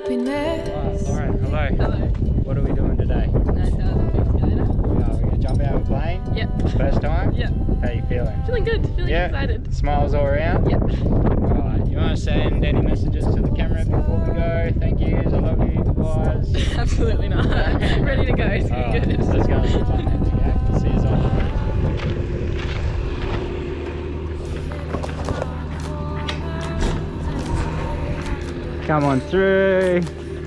happiness. Lauren, hello. Hello. What are we doing today? 9,000 feet skydive. We're going to jump out of a plane? Yep. First time? Yep. How are you feeling? Feeling good. Feeling excited. Smiles all around? Yep. Alright, you want to send any messages to the camera before we go? Thank yous, I love you, goodbyes. Absolutely not. Ready to go. It's gonna be good. Let's go have some fun then, okay? See you on. Come on through.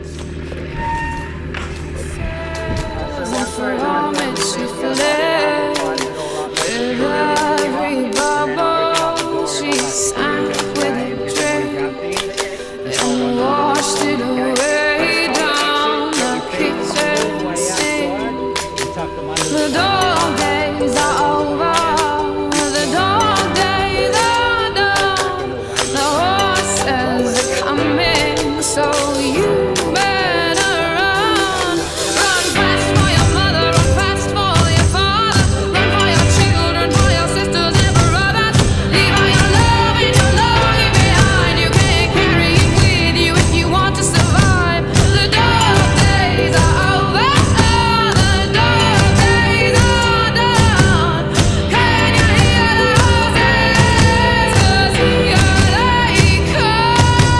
For all makes you fled with every bubble she sank with a drip and washed it away down the kitchen sink. The dog days are over, the dog days are done, the horses are coming, so you better run. Run fast for your mother, run fast for your father, run for your children, for your sisters and brothers. Leave all your love and your longing behind. You can't carry it with you if you want to survive. The dog days are over, the dog days are done. Can you hear the roses? 'Cause here they come.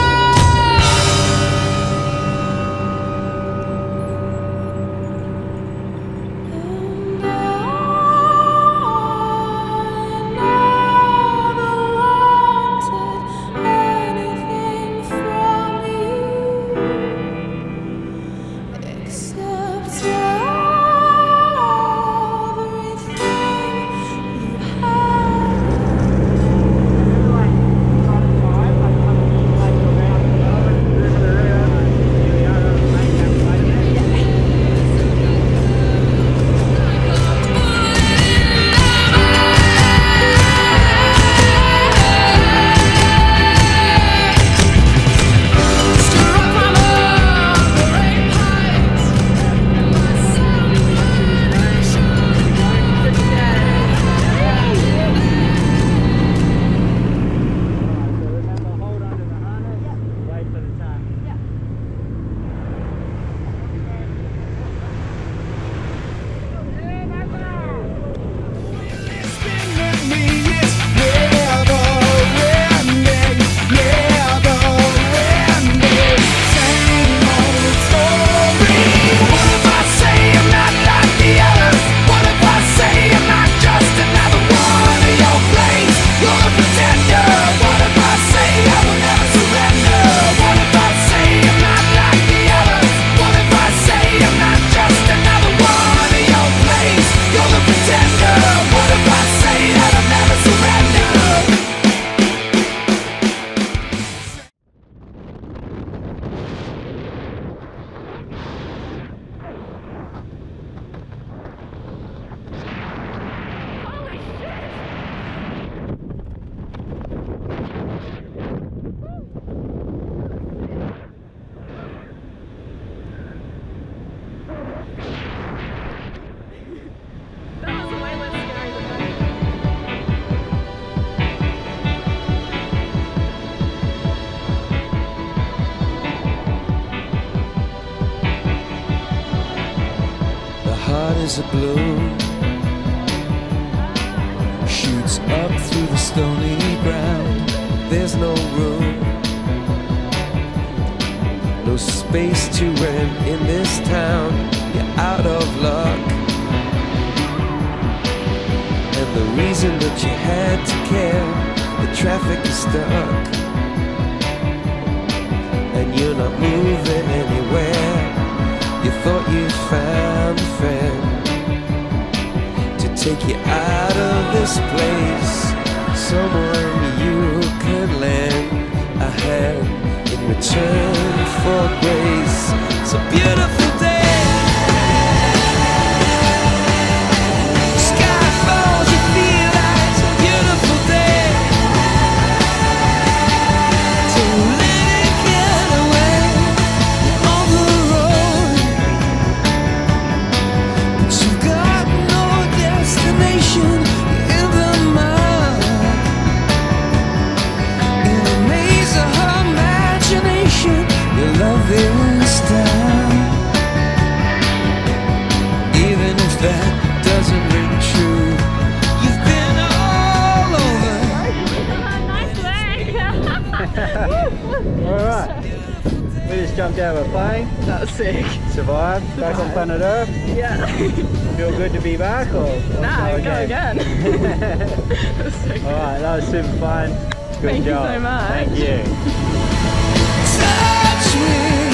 That was way less scary than that. The heart is a balloon, shoots up through the stony ground. There's no room, no space to rent in this town. You're out of luck, and the reason that you had to care, the traffic is stuck, and you're not moving anywhere. You thought you found a friend to take you out of this place, someone you could lend a hand in return for grace. It's a beautiful day. Sky falls, you feel like it's a beautiful day to let it get away on the road. But you've got no destination. You're in the mud, in the maze of her imagination. You're loving jumped out of a plane, That was sick. survived, back on planet Earth. Yeah. Feel good to be back, or? Nah, go again. That was so good. Alright, that was super fun. Good Thank you job. so much. Thank you. Touch me.